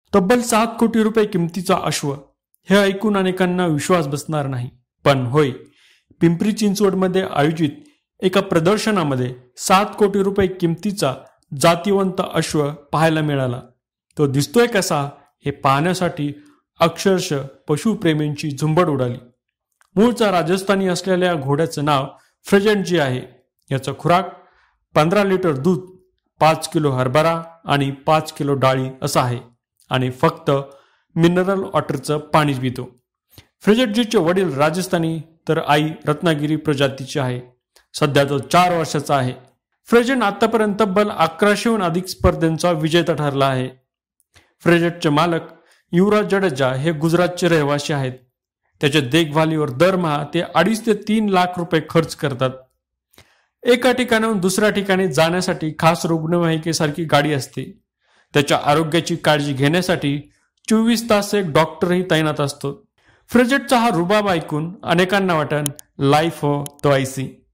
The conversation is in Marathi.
तब्बल 7 कोटी रुपये किमतीचा अश्व, हे ऐकून अनेकांना विश्वास बसणार नाही, पण होय, पिंपरी चिंचवडमध्ये आयोजित एका प्रदर्शनामध्ये 7 कोटी रुपये किमतीचा जातिवंत अश्व पाहायला मिळाला. तो दिसतोय कसा हे पाहण्यासाठी अक्षरशः पशुप्रेमींची झुंबड उडाली. मूळचा राजस्थानी असलेल्या घोड्याचं नाव फ्रेजंटजी आहे. याचं खुराक 15 लिटर दूध, 5 किलो हरभरा आणि 5 किलो डाळी असा आहे आणि फक्त मिनरल वॉटरचं पाणीच पितो. फ्रेजंटजीचे वडील राजस्थानी तर आई रत्नागिरी प्रजातीची आहे. सध्या तो 4 वर्षाचा आहे. फ्रेजंट आतापर्यंत तब्बल 1100हून अधिक स्पर्धेचा विजेता ठरला आहे. फ्रेजंटचे मालक युवराज जडेजा हे गुजरातचे रहिवासी आहेत. त्याच्या देखभालीवर दरमहा ते 2.5 ते 3 लाख रुपये खर्च करतात. एका ठिकाणाहून दुसऱ्या ठिकाणी जाण्यासाठी खास रुग्णवाहिकेसारखी गाडी असते. त्याच्या आरोग्याची काळजी घेण्यासाठी 24 तास एक डॉक्टरही तैनात असतो. फ्रेजंटचा हा रुबाब ऐकून अनेकांना वाटन लाईफ हो तो ऐसी.